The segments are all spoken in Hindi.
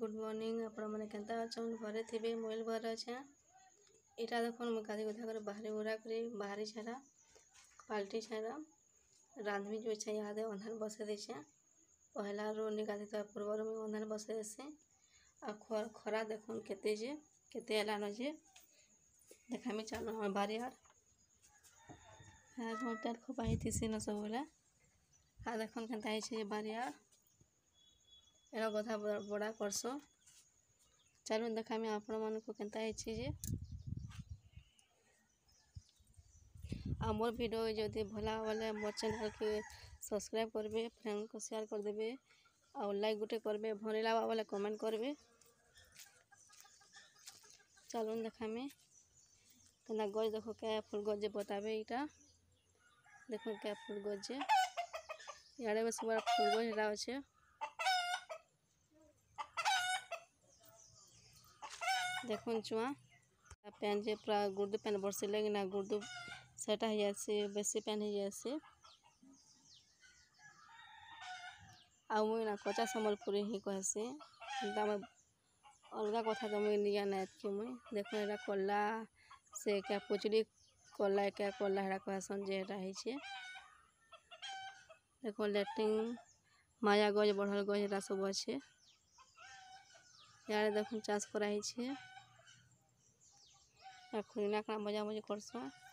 गुड मॉर्निंग आपण मैंने केन्ता अच्छन घरे थे मोबाइल घरे अच्छे यहाँ देख मुझे गाधी गुधा कर बाहरी बुरा कर बाहरी छाड़ा पाल्टी छाड़ा रांधवी जो इच्छा यहाँ अंधार बसई देचे पहला रोनी गाधी तो पूर्वर मुझे अंधार बसई देसी आ खरा देख केते एलान जे देखामी चलो हमारे बारियार घंटा खपाही थी न सब बोले आ देख के बारियार एरा गधा बड़ा करस चलो देखामी आपण मन को केनता जे आ मोर वीडियो जदि भला वाले मोर चैनल के सब्सक्राइब करबे फ्रेंड को शेयर कर देबे और लाइक गुटे करबे भले लावा वाले कमेंट करबे चलो देखामी केना गज देखो क्या फूल गज बताबे इटा देखो क्या फूल गज यारे बस बड़ा फूल गज रहा है देखो चुआ पैन जे पूरा गुर्दू पैन बरसे लगे ना गुर्दू सेटा हो जाए बेसी पैन हो जाए आ मुई ना कच्चा संबलपुरी ही कहसी अलग कथा तो मुई नहीं जाना कि मुई देखो एरा कला से क्या पुचड़ी कला क्या कला हेरा कहसन जे एटा है देखो लेटिंग माया गज बढ़ल गज एरा सब अच्छे यार देखो चाष कराई छे खुना का मजा मजी करस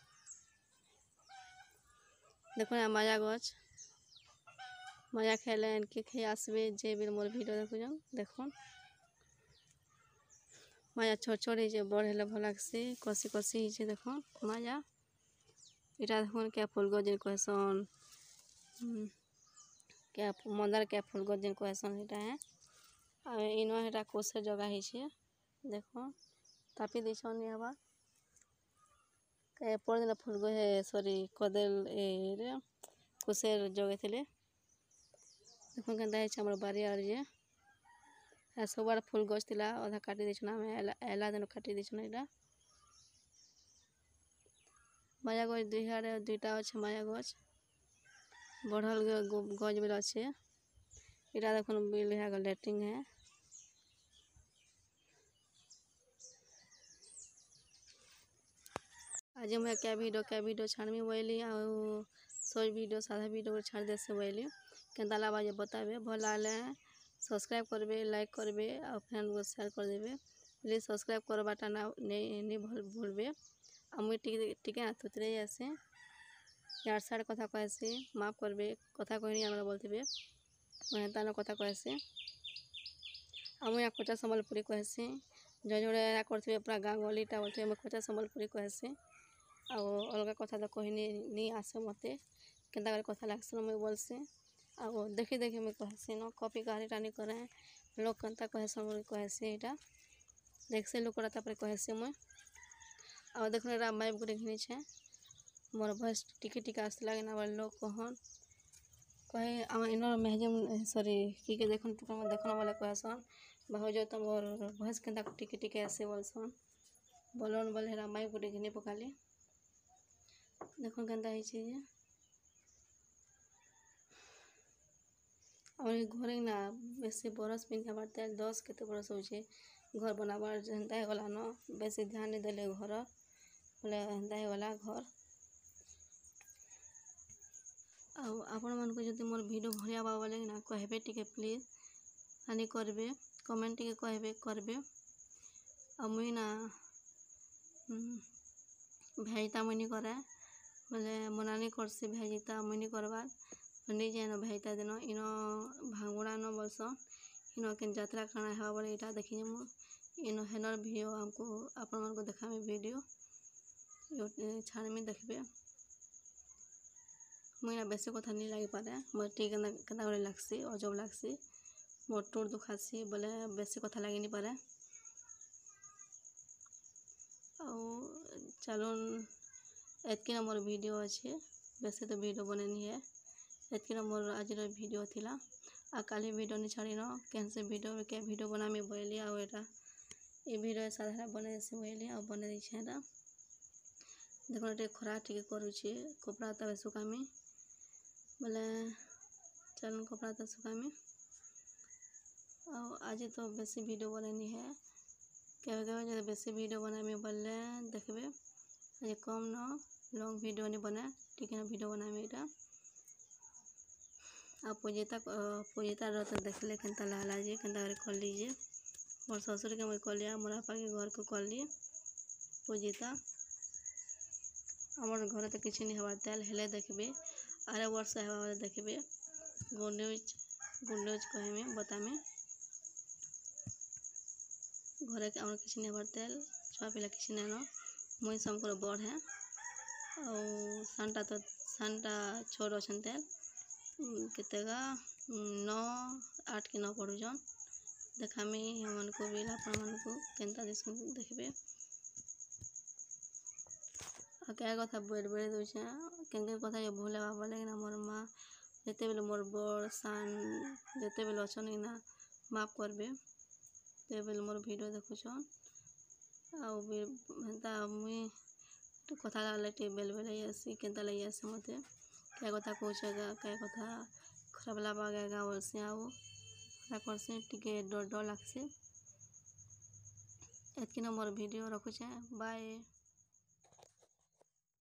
देखो ना माया गज मजा खेले इनके खे आसबे जे बिल मोर वीडियो देखो देखो माया छोट छोट है बढ़े भल लगसी कसी कसी है देखो माया इटा देखो क्या फूल गज कहसन क्या मंदार क्या फूल गज कहसन इटा है आ इनो हेटा कोसे जगह है देखो तापी देछन हवा पर दिन फूल गज सॉरी कदेल रे कुसेर जगे थे देखो केन्ता है हमर बारियार जे सब आड़ फूल गज थिला अधा काटी देछन आमे एला दिन काटी देछन एटा माया गज दुईटा अच्छे माया गज बढ़ल गज बिल अच्छे इटा देखो बिल है लेटिंग है आज मैं क्या वीडियो छाड़मी बोली सोच वीडियो साधा वीडियो छाड़ देसे बोली केन्ता लगा बताबे भला ले सब्सक्राइब करबे लाइक करबे और फ्रेंड को शेयर कर देबे प्लीज सब्सक्राइब करवाटा ना नहीं भूलबे आ मुई टिके ना तुतरे जैसे यार साड़ कथा कहसी माफ करबे कथा कहनी आम बोलते मैं तान कथा कहसी आ मुई कच्चा संबलपुरी कहसी जो जोड़े करते पूरा गाँव गलीटा बोलते मैं कच्चा संबलपुरी कहसी आ अलग कथा तो कही नहीं आसे मत केन्ता कथा लगस मुझे बोलसी आ देखी देखी मुझे कहसी न कॉपी कहानीटा नहीं करे लोग केन्ता कहसन मुझे कहसी यहाँ देखसे लोग कहसी मुझे आ देख माइप गोटे घिनी छे मोर भस टिके टिके आसला ना लोग कहन कहे आम इन मेहजम सॉरी कि देख देखना बोले कहसन भाज तो मोर भस केन्ता टिके टिके आसे बोलसन बोलन बोले हेरा माइप गोटे घिनी पकाली देखो केन्ता है और घर ना बेसी बरस पिन हमार 10 केते बरस हो घर बनाबार हेन्ता गला न बेसी ध्यान नहीं देले घर बोले हेन्ता गला घर आपण मन को जदि मोर वीडियो भलिया बा बोले ना कहबे टिके प्लीज हानि करबे कमेंट टिके कहबे करबे आ मुई ना भेजता मुई नहीं करे बोले मनानी करसी भेजता मुई नहीं करबार नहीं जाए भेजता दिन इन भांगुड़ा न बोलस इन के यात्रा खाना है बोले यहाँ देखी इन हेनर वीडियो हमको आपण मन को देखा वीडियो छाड़मी देखबे मुझे बेसी कथा नहीं लगी पारे मोर केना लगसी अजब लगसी मोर टूर दुखासी बोले बेसी कथा लगी नहीं पारे चलो एतकी ना मोर वीडियो अच्छे बेसी तो वीडियो बनेनी है एतकी ना मोर आज वीडियो थिला आ काली वीडियो नहीं छाड़ी न कैन से वीडियो बनामी बोली आ ये वीडियो साधारण बने से बोली आ बने देछे एटा देखो टे खरा टिके करूची कपड़ा तबे सुकामी बोले चलन कपड़ा तो सुकामी आज तो बेसी वीडियो बनैनी है केवे केवे जो बेसी वीडियो बनामी बोले देखबे आज कम न लॉन्ग वीडियो नहीं बना ठीक है वीडियो बनामी इटा आप पूजिता तो देखले केनता लागला जे केनता करे कर लीजिए मोर ससुर के मुई कर लिया मोर आपा के घर को कर लिए पूजिता आमर घर तो किसी नहीं हबार तेल हेले देखबे आरे वर्ष हेबा वाले देखबे गुड न्यूज कहमे बतामे घरे के आमर किसी नहीं हबार तेल छुआ पिला किसी नहीं न मुई समकर बड़ है और सानटा छोड़ अच्छन तेल केतेगा 9 8 कि 9 पढ़ुचन देखामी हमन को भी आपण मन को केनता दिसन देखबे आ क्या कथा बेड़ बेड़ दूचे केन कथा जो भूले बाबा लेकिन मोर माँ जेते बेले मोर बड़ सान जेते बेले अछन ना माफ करबे ते बेले मोर वीडियो देखुछन आउ हेन्ता मुई कथा लागले बेले बेले आसी केनता लगी आसे मते क्या कथा कहूछगा क्या कथा खराब लागेगा बोलसे आउ कथा करसे टिके डर डर लागसे एतकी न मोर वीडियो रखुछे बाय।